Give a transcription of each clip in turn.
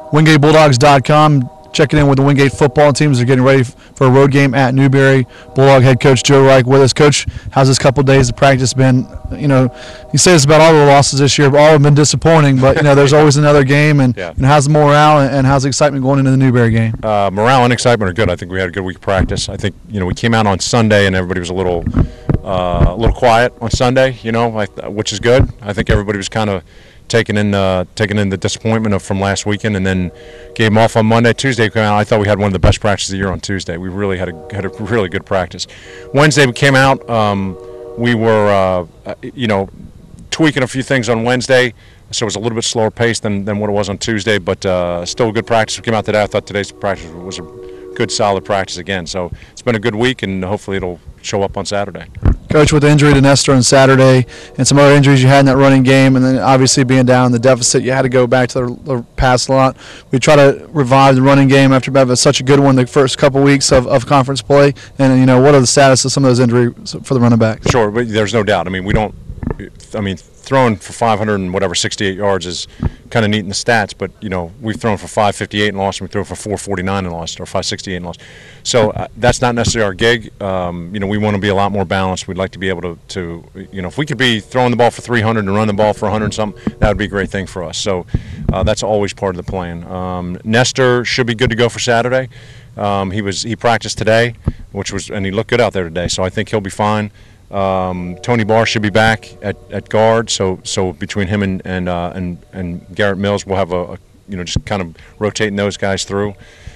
WingateBulldogs.com. Checking in with the Wingate football teams. They're getting ready for a road game at Newberry. Bulldog head coach Joe Reich with us. Coach, how's this couple of days of practice been? You know, you say this about all the losses this year, but all have been disappointing. But, you know, there's always another game. And, yeah. And how's the morale and how's the excitement going into the Newberry game? Morale and excitement are good. I think we had a good week of practice. I think, you know, we came out on Sunday and everybody was a little quiet on Sunday, you know, which is good. I think everybody was kind of taking in the disappointment from last weekend, and then gave them off on Monday. Tuesday came out. I thought we had one of the best practices of the year on Tuesday. We really had a really good practice. Wednesday we came out. We were tweaking a few things on Wednesday, so it was a little bit slower pace than what it was on Tuesday, but still a good practice. We came out today. I thought today's practice was a good, solid practice again. So it's been a good week, and hopefully it'll show up on Saturday. Coach, with the injury to Nestor on Saturday and some other injuries you had in that running game, and then obviously being down in the deficit, you had to go back to the pass a lot. We try to revive the running game after having such a good one the first couple weeks of conference play. And, you know, what are the status of some of those injuries for the running backs? Sure, but there's no doubt. I mean, throwing for 568 yards is kind of neat in the stats, but, you know, we've thrown for 558 and lost, and we threw for 449 and lost, or 568 and lost. So that's not necessarily our gig. You know, we want to be a lot more balanced. We'd like to be able to, you know, if we could be throwing the ball for 300 and running the ball for 100 and something, that would be a great thing for us. So that's always part of the plan. Nestor should be good to go for Saturday. He practiced today, and he looked good out there today, so I think he'll be fine. Tony Barr should be back at guard, so between him and Garrett Mills, we'll have just kind of rotating those guys through.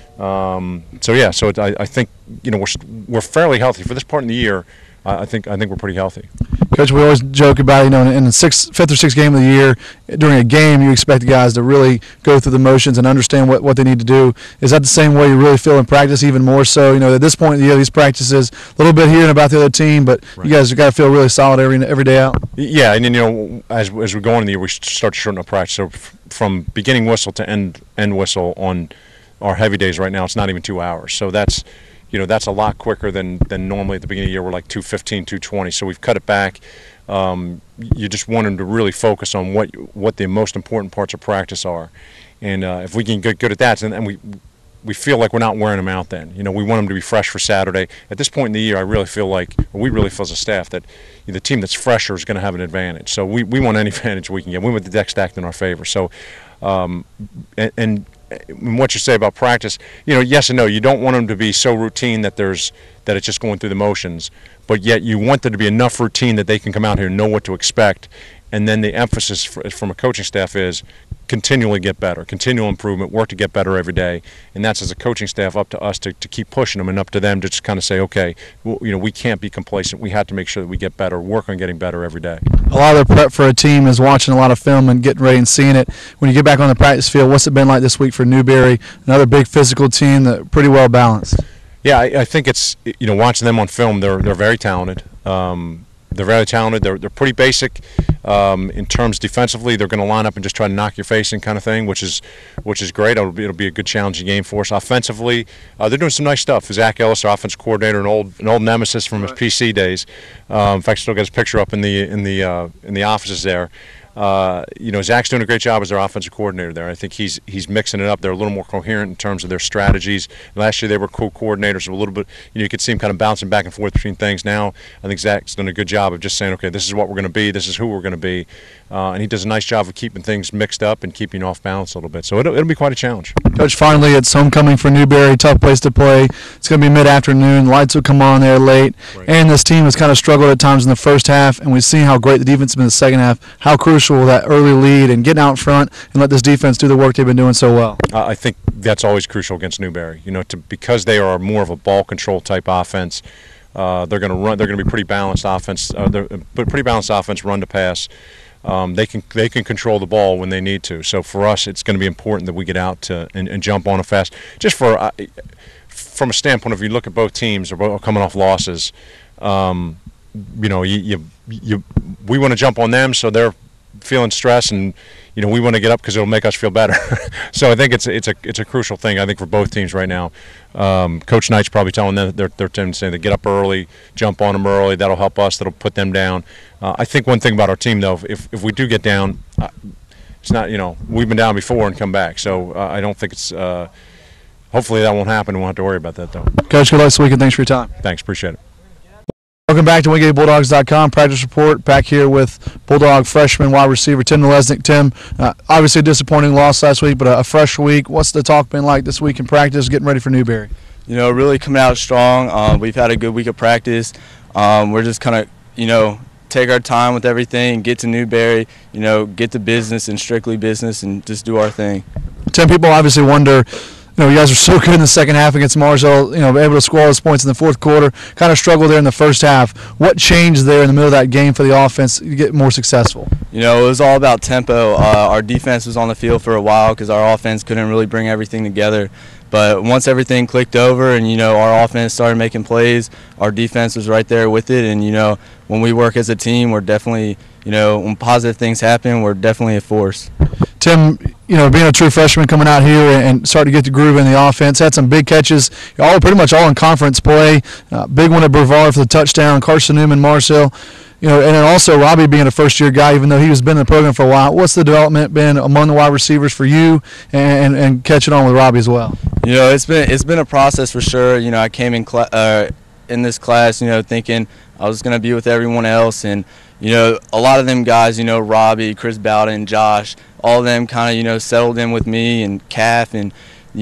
I think, you know, we're fairly healthy for this part in the year. I think we're pretty healthy. Coach, we always joke about, you know, in the fifth or sixth game of the year, during a game, you expect the guys to really go through the motions and understand what they need to do. Is that the same way you really feel in practice, even more so? You know, at this point in the year, these practices, a little bit hearing about the other team, but right. You guys have got to feel really solid every day out. Yeah, and then, you know, as we go into the year, we start to shorten up practice. So from beginning whistle to end whistle on our heavy days right now, it's not even 2 hours. So that's a lot quicker than normally at the beginning of the year. We're like 2:15, 2:20. So we've cut it back. You just want them to really focus on what the most important parts of practice are, and if we can get good at that, and we feel like we're not wearing them out. Then, you know, we want them to be fresh for Saturday. At this point in the year, we really feel as a staff that the team that's fresher is going to have an advantage. So we want any advantage we can get. We want the deck stacked in our favor. So and what you say about practice, you know, yes and no. You don't want them to be so routine that it's just going through the motions, but yet you want there to be enough routine that they can come out here and know what to expect. And then the emphasis from a coaching staff is continually get better, continual improvement, work to get better every day. And that's, as a coaching staff, up to us to keep pushing them, and up to them to just kind of say, okay, well, you know, we can't be complacent. We have to make sure that we get better, work on getting better every day. A lot of the prep for a team is watching a lot of film and getting ready and seeing it. When you get back on the practice field, what's it been like this week for Newberry, another big physical team that pretty well balanced? Yeah, I think it's, you know, watching them on film, they're very talented. They're very talented. They're pretty basic in terms defensively. They're going to line up and just try to knock your face in, kind of thing, which is great. It'll be a good challenging game for us. Offensively, they're doing some nice stuff. Zach Ellis, our offensive coordinator, an old nemesis from his PC days. In fact, still got his picture up in the offices there. You know, Zach's doing a great job as their offensive coordinator there. I think he's mixing it up. They're a little more coherent in terms of their strategies. Last year they were co-coordinators, a little bit. You know, you could see them kind of bouncing back and forth between things. Now I think Zach's done a good job of just saying, okay, this is what we're going to be. This is who we're going to be. And he does a nice job of keeping things mixed up and keeping off balance a little bit. So it'll be quite a challenge. Coach, finally, it's homecoming for Newberry. Tough place to play. It's going to be mid-afternoon. Lights will come on there late. Right. And this team has kind of struggled at times in the first half, and we've seen how great the defense has been in the second half. How crucial that early lead and getting out front and let this defense do the work they've been doing so well. I think that's always crucial against Newberry. You know, because they are more of a ball control type offense. They're going to run. They're going to be pretty balanced offense. Pretty balanced offense, run to pass. They can control the ball when they need to. So for us, it's going to be important that we get out and jump on it fast. Just from a standpoint, if you look at both teams, they're both coming off losses. You know, we want to jump on them, so they're feeling stress, and you know, we want to get up because it'll make us feel better. So I think it's a crucial thing, I think, for both teams right now. Coach Knight's probably telling them their team, saying to get up early, jump on them early. That'll help us. That'll put them down. I think one thing about our team, though, if we do get down, we've been down before and come back. So I don't think it's hopefully that won't happen. We won't have to worry about that, though. Coach, good luck this weekend. Thanks for your time. Thanks. Appreciate it. Welcome back to WingateBulldogs.com. Practice report back here with Bulldog freshman wide receiver Tim Nalesnik. Tim, obviously a disappointing loss last week, but a fresh week. What's the talk been like this week in practice, getting ready for Newberry? Really coming out strong. We've had a good week of practice. We're just kind of, take our time with everything, get to Newberry, get to business and strictly business and just do our thing. Tim, people obviously wonder, you guys are so good in the second half against Marshall, able to score all those points in the fourth quarter, kind of struggled there in the first half. What changed there in the middle of that game for the offense to get more successful? It was all about tempo. Our defense was on the field for a while because our offense couldn't really bring everything together. But once everything clicked over and, our offense started making plays, our defense was right there with it. And, when we work as a team, we're definitely, when positive things happen, we're definitely a force. Tim, being a true freshman coming out here and starting to get the groove in the offense, had some big catches, pretty much all in conference play. Big one at Brevard for the touchdown, Carson Newman, Marcel. And then also Robbie being a first-year guy, even though he has been in the program for a while. What's the development been among the wide receivers for you and catching on with Robbie as well? It's been a process for sure. I came in this class, thinking I was going to be with everyone else. And, a lot of them guys, Robbie, Chris Bowden, Josh, all of them kind of, settled in with me and Calf. And,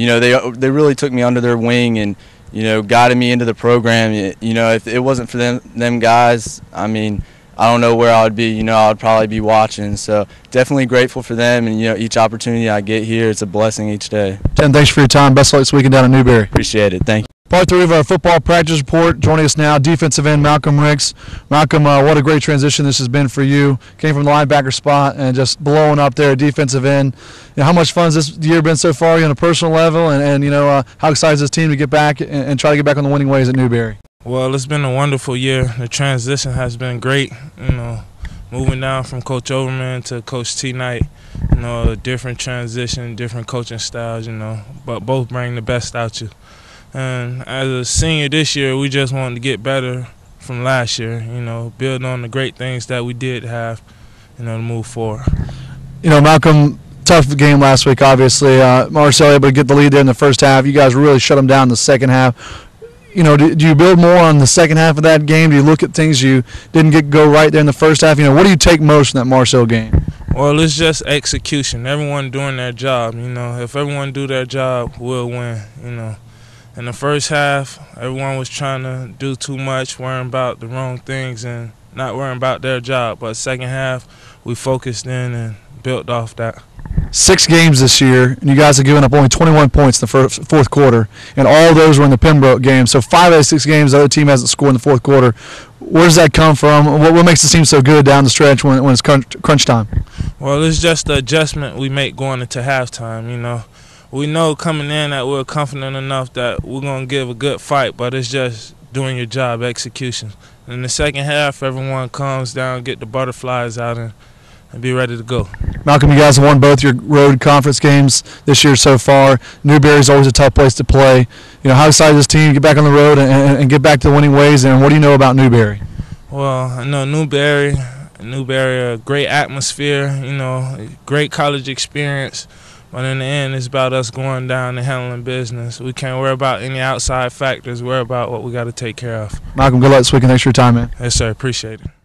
they really took me under their wing and, guided me into the program. If it wasn't for them guys, I don't know where I would be. I would probably be watching. So definitely grateful for them. And, each opportunity I get here, it's a blessing each day. Tim, thanks for your time. Best of luck this weekend down at Newberry. Appreciate it. Thank you. Part 3 of our football practice report. Joining us now, defensive end Malcolm Ricks. Malcolm, what a great transition this has been for you. Came from the linebacker spot and just blowing up there at defensive end. How much fun has this year been so far on a personal level? And how excited is this team to get back and try to get back on the winning ways at Newberry? Well, it's been a wonderful year. The transition has been great. Moving down from Coach Overman to Coach T. Knight. A different transition, different coaching styles. But both bring the best out you. And as a senior this year, we just wanted to get better from last year, build on the great things that we did have, to move forward. Malcolm, tough game last week, obviously. Marcel able to get the lead there in the first half. You guys really shut them down in the second half. Do you build more on the second half of that game? Do you look at things you didn't go right there in the first half? What do you take most from that Marcel game? Well, it's just execution. Everyone doing their job. If everyone do their job, we'll win, In the first half, everyone was trying to do too much, worrying about the wrong things and not worrying about their job. But second half, we focused in and built off that. 6 games this year, and you guys have given up only 21 points in the fourth quarter, and all those were in the Pembroke game. So 5 out of 6 games, the other team hasn't scored in the fourth quarter. Where does that come from? What makes the team so good down the stretch when it's crunch time? Well, it's just the adjustment we make going into halftime, We know coming in that we're confident enough that we're going to give a good fight, but it's just doing your job, execution. In the second half, everyone comes down, get the butterflies out, and be ready to go. Malcolm, you guys have won both your road conference games this year so far. Newberry's always a tough place to play. How excited is this team to get back on the road and get back to the winning ways, and what do you know about Newberry? Well, I know Newberry, a great atmosphere, great college experience. But in the end, it's about us going down and handling business. We can't worry about any outside factors. Worry about what we got to take care of. Malcolm, good luck this weekend. Thanks for your time, man. Yes, sir. Appreciate it.